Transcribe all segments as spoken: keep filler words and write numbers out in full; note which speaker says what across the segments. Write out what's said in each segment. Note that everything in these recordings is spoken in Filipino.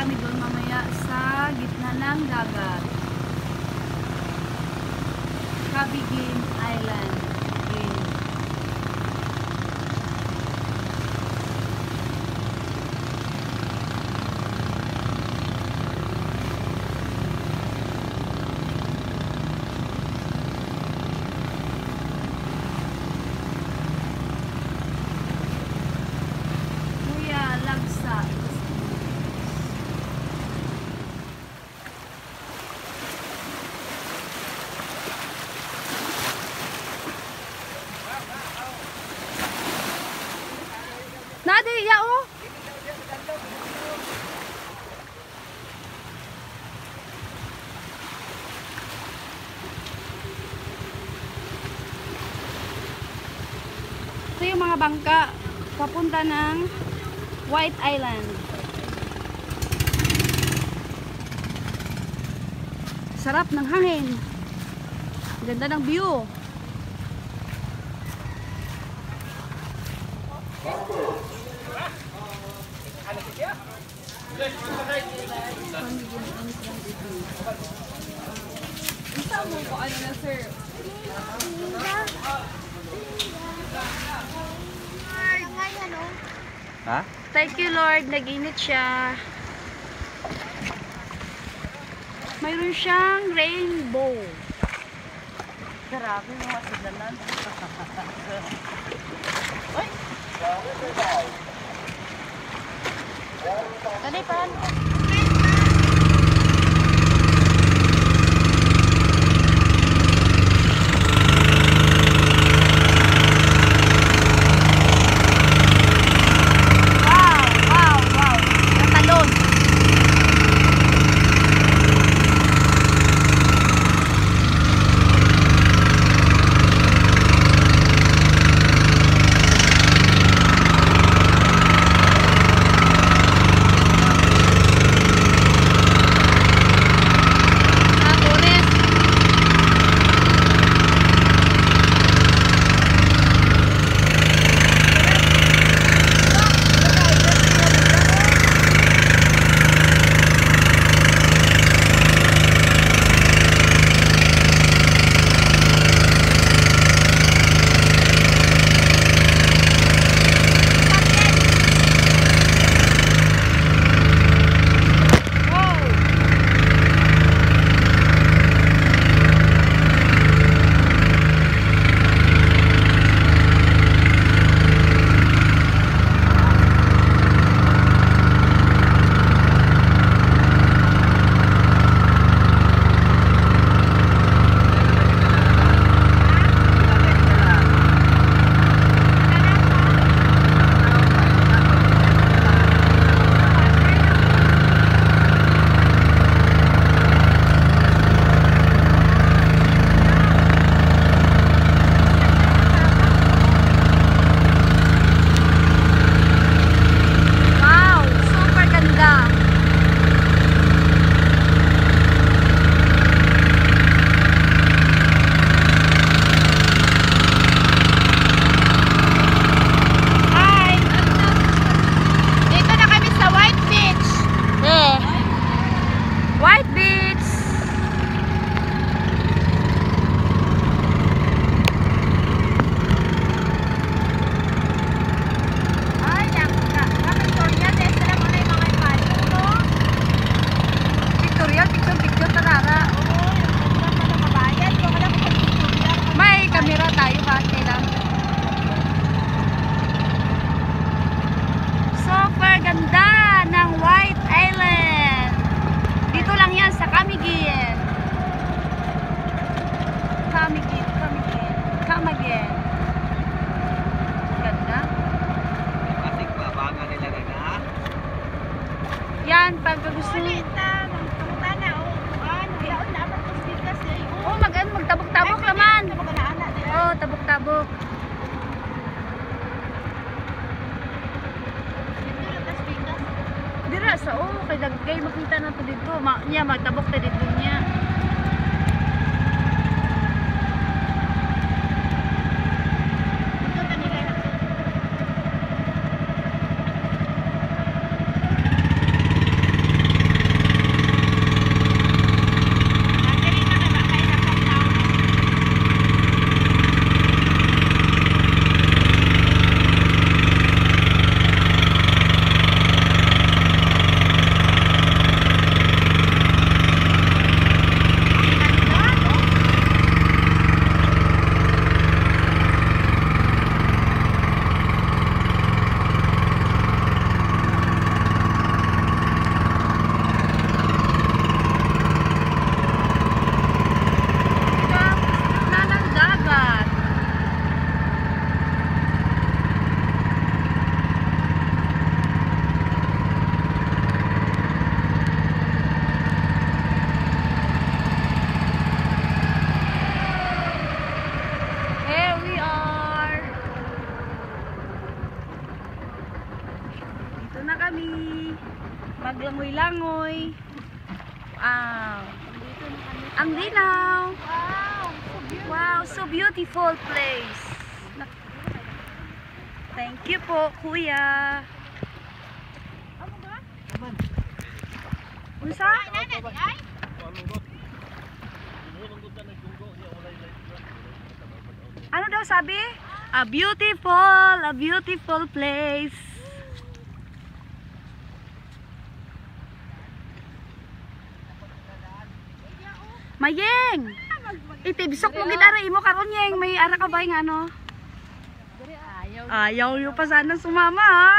Speaker 1: kami doon mamaya sa gitna ng dagat. Cabiguin Island. Again. Kuya Lagsa. Nadi ya oh. Ito yung mga bangka papunta ng White Island. Sarap ng hangin. Ganda ng view.
Speaker 2: Isa mo ko ano na sir?
Speaker 3: Ha?
Speaker 1: Thank you Lord, nag-init siya. Mayroon siyang rainbow.
Speaker 3: Grabe mga sigalan. Ay! Dali pa.
Speaker 1: Yan, pag gusto. Oh, mag magtabok-tabok naman. Oh, tabok-tabok. Dira sa oh, kay dagay makita na to dito. Ma niya magtabok ta dito niya. Ito na kami. Maglangoy-langoy. Wow. Ang linaw. Wow, so beautiful place. Thank you po, kuya. Unsa? Ano daw sabi? A beautiful, a beautiful place. Mayeng. Itibsok mo gitara imo karon yeng may ara ka ba yung ano? Ayaw yo pa sana sumama ha.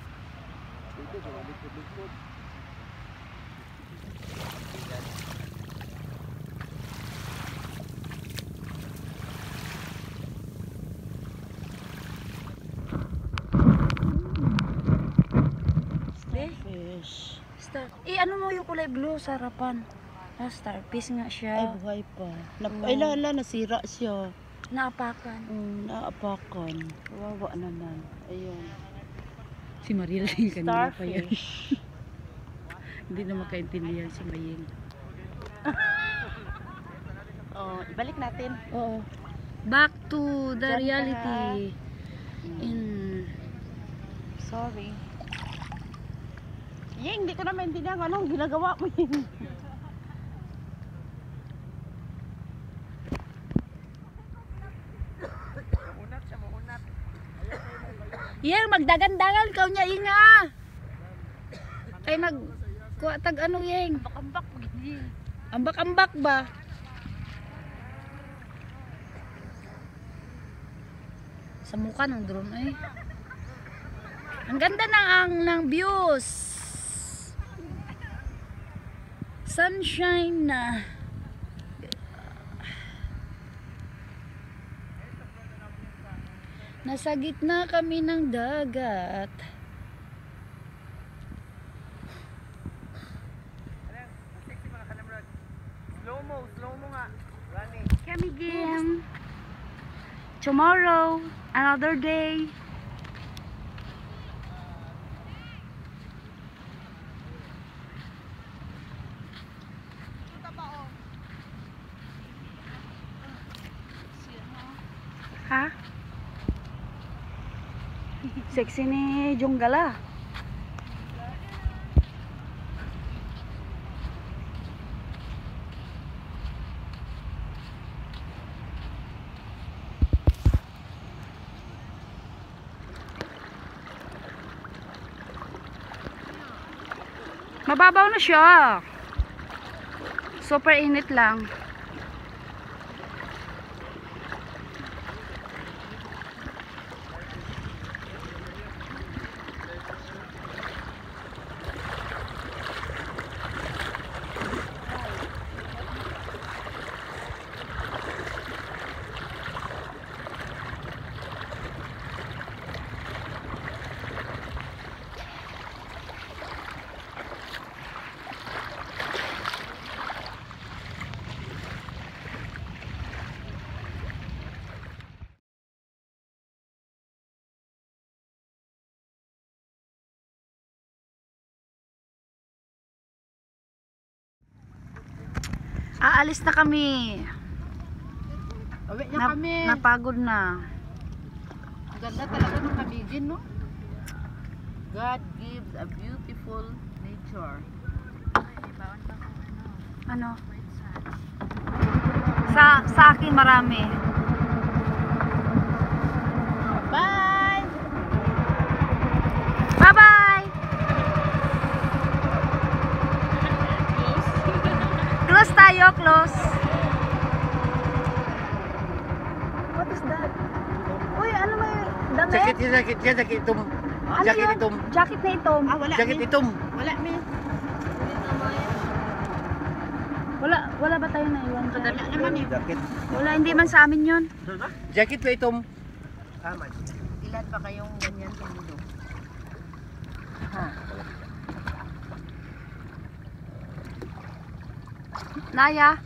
Speaker 3: Starfish.
Speaker 1: Star. Eh ano mo yung kulay blue sa harapan? Ah, starfish nga
Speaker 3: Ay,
Speaker 1: siya.
Speaker 3: buhay pa. Na,
Speaker 1: Oo.
Speaker 3: ay, lala, nasira siya.
Speaker 1: Naapakan.
Speaker 3: Mm, naapakan. Kawawa naman. Ayun.
Speaker 1: Si Mariel kanina pa yan.
Speaker 3: Starfish.
Speaker 1: Hindi na makaintindihan si Mayeng.
Speaker 3: Oh, ibalik natin.
Speaker 1: Oo. Back to the
Speaker 3: Diyan ka.
Speaker 1: reality.
Speaker 3: Mm.
Speaker 1: In
Speaker 3: Sorry. Yeng, hindi ko na maintindihan kung anong ginagawa mo yun.
Speaker 1: Yang magdagan-dagan kau nya inga. Kay mag kuha tag ano yeng.
Speaker 3: Ambak-ambak.
Speaker 1: Ambak-ambak ba? Sa mukha ng drone ay. Ang ganda ng ang ng views. Sunshine na. Nasa gitna kami ng dagat.
Speaker 2: Slow mo, slow mo nga. Running.
Speaker 1: Kami game. Tomorrow, another day. Ha? Sexy ni Jonggala. Mababaw na siya. Super init lang. Aalis na kami.
Speaker 3: Awi niya
Speaker 1: Na-
Speaker 3: kami.
Speaker 1: napagod na.
Speaker 3: Ang ganda talaga ng kabigin, no? God gives a beautiful nature.
Speaker 1: Ano? Sa sa akin marami.
Speaker 3: Bye!
Speaker 1: Bye-bye. Close tayo, close. What is that? Uy, ano may damit?
Speaker 4: Jacket, jacket, jacket itom.
Speaker 1: Ano
Speaker 4: Jacket
Speaker 1: yun?
Speaker 4: itom.
Speaker 1: Jacket na itom.
Speaker 3: Ah, wala,
Speaker 4: Jacket
Speaker 3: mi.
Speaker 4: itom.
Speaker 3: Wala, mi.
Speaker 1: Wala, wala ba tayo naiwan dyan?
Speaker 3: Wala naman eh.
Speaker 4: Jacket.
Speaker 1: Wala, hindi man sa amin yun.
Speaker 4: Jacket pa itom.
Speaker 3: Ilan pa kayong ganyan sa mundo? Ha?
Speaker 1: Naya.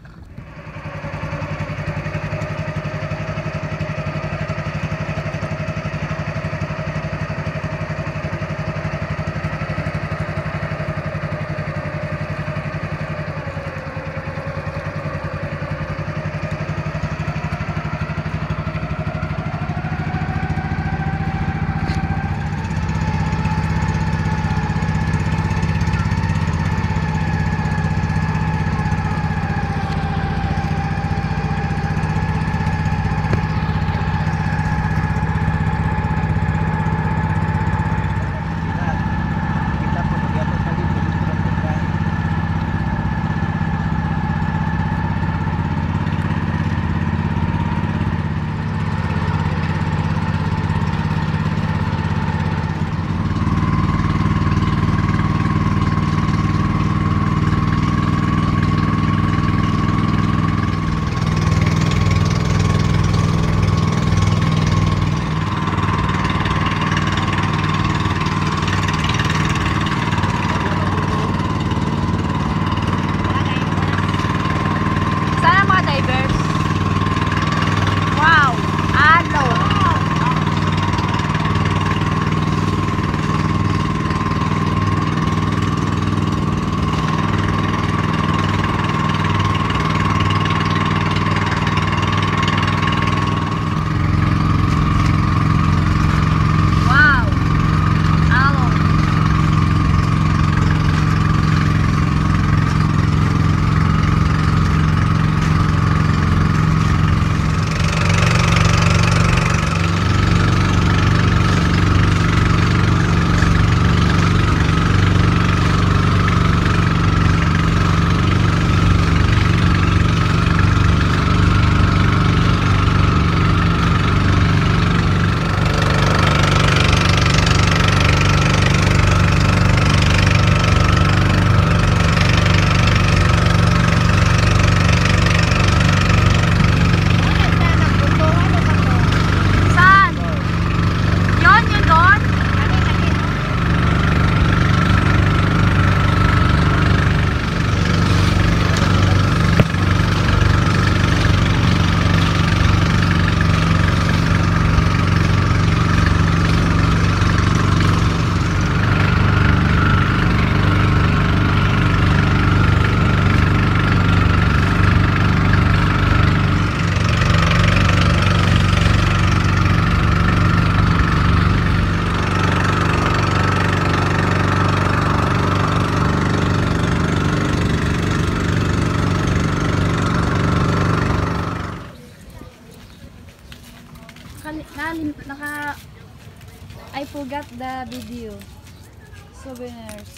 Speaker 1: forgot the video. Souvenirs.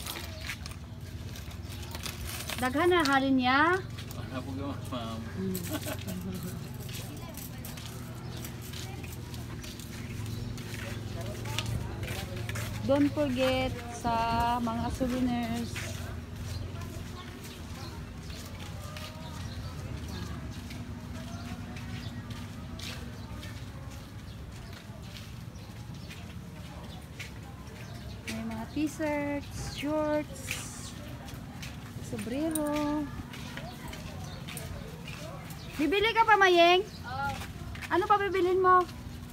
Speaker 1: Daghan na halin niya.
Speaker 5: Ano po gawa, ma'am?
Speaker 1: Don't forget sa mga souvenirs. May mga t-shirts, shorts, sombrero. Bibili ka pa, Mayeng? Ano pa bibilin mo?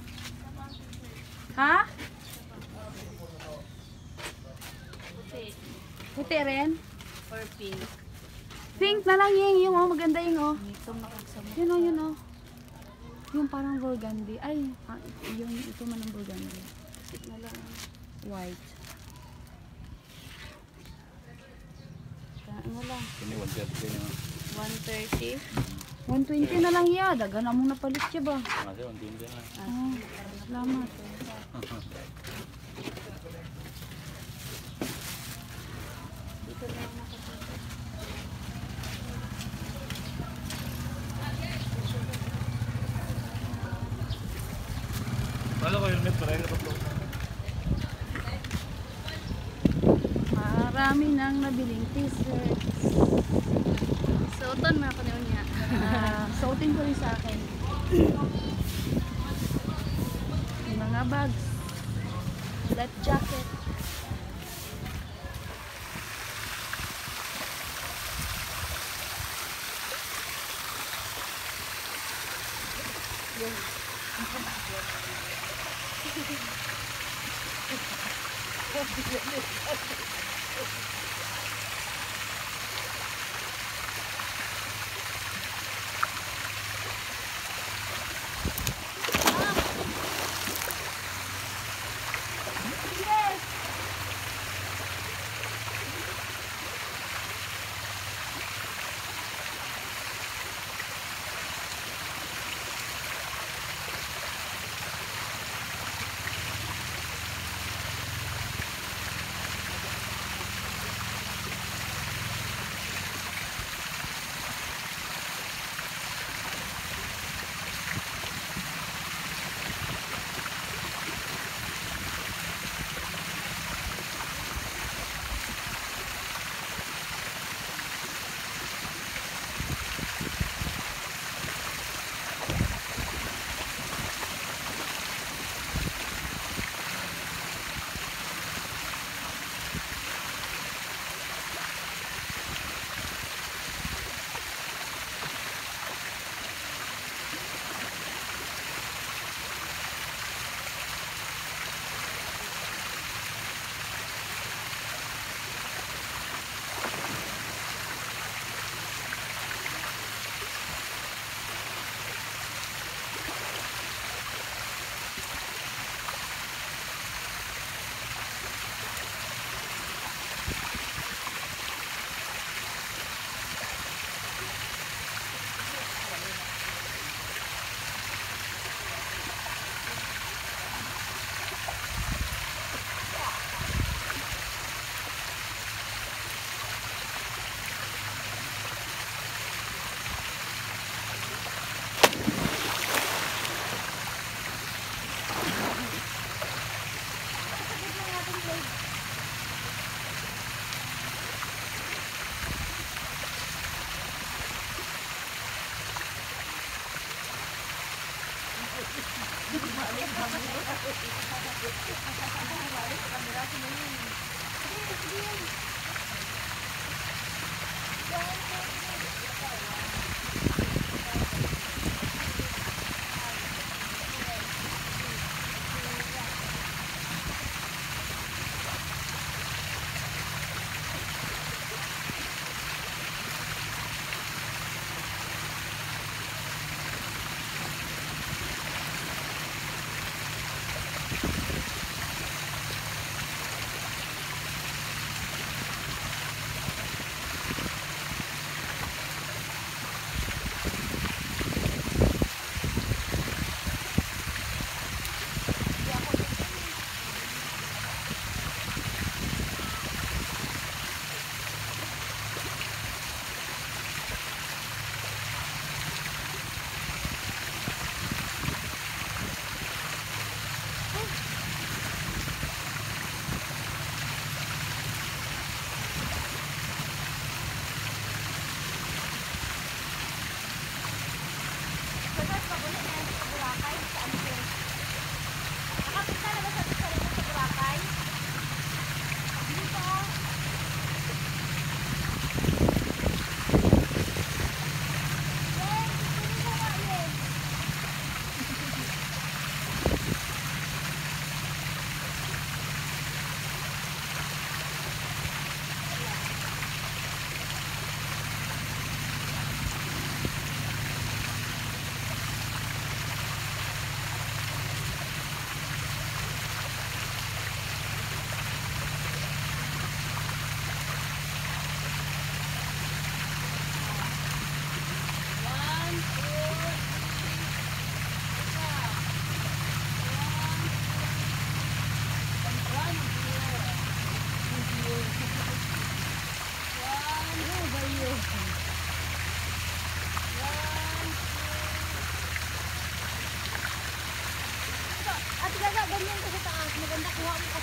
Speaker 1: Ha? Puti rin?
Speaker 3: Or pink.
Speaker 1: Pink na lang yung, yung oh, maganda yung oh.
Speaker 3: Ito makasama.
Speaker 1: Yun oh, yun oh. Yung parang burgundy. Ay, ah, yung ito man ang burgundy. Sit na lang. White. Ano lang?
Speaker 5: Ini one thirty na.
Speaker 3: one thirty.
Speaker 1: one twenty na lang ya. Daga na mong napalit siya ba?
Speaker 5: Kasi one twenty na.
Speaker 1: Oh, salamat.
Speaker 5: Wala ko helmet para yung kaplo.
Speaker 1: Marami nang nabiling t-shirts.
Speaker 3: Suoton mo ako niya.
Speaker 1: Ah, suotin ko rin sa akin. Yung mga bags. Life jacket.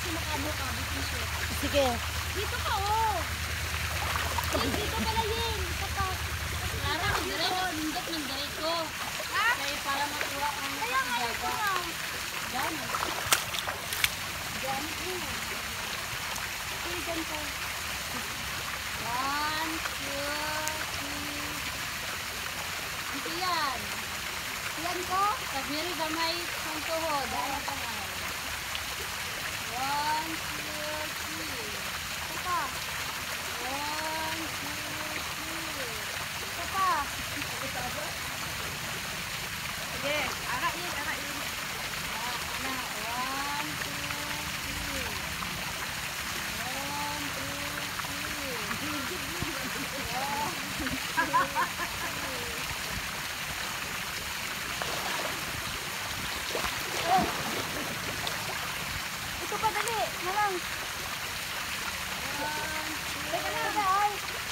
Speaker 6: kasi makabo-kabo t-shirt.
Speaker 3: Sige.
Speaker 6: Dito ka, oh. Yin, dito pala, Yin. Isa pa. Lara, ang dito. Nindot ng dito. Ha? Kaya para makuha ang kaya nga ito nga. Gamit. Gamit mo. Okay, dyan po. One, two, three. Ito yan. Yan ko. Pagmiri gamay ang tuhod. Ayan ka na. One, two, three. Ito pa. One, two, three. Ito pa. Sige. Ara yun, ara yun. Ah, ana. One, two, three. One, two, three. One, two, three. Ito pa dali, na lang. Teka na, ay.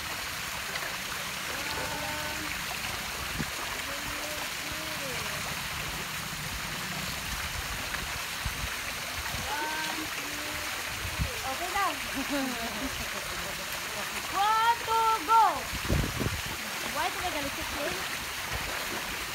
Speaker 6: Okay lang. One, two, go! Why did I get a kick in?